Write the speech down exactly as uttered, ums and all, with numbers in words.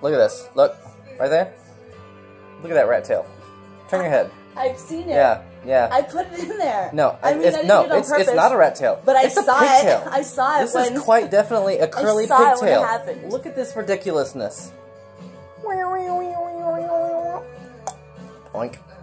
Look at this. Look. Right there. Look at that rat tail. Turn your head. I've seen it. Yeah, yeah. I put it in there. No, I mean, it's, I didn't no, do it on it's, purpose, it's not a rat tail. But I it's saw a pigtail. it. I saw it This when... is quite definitely a curly I saw it when it pigtail. happened. Look at this ridiculousness. Oink.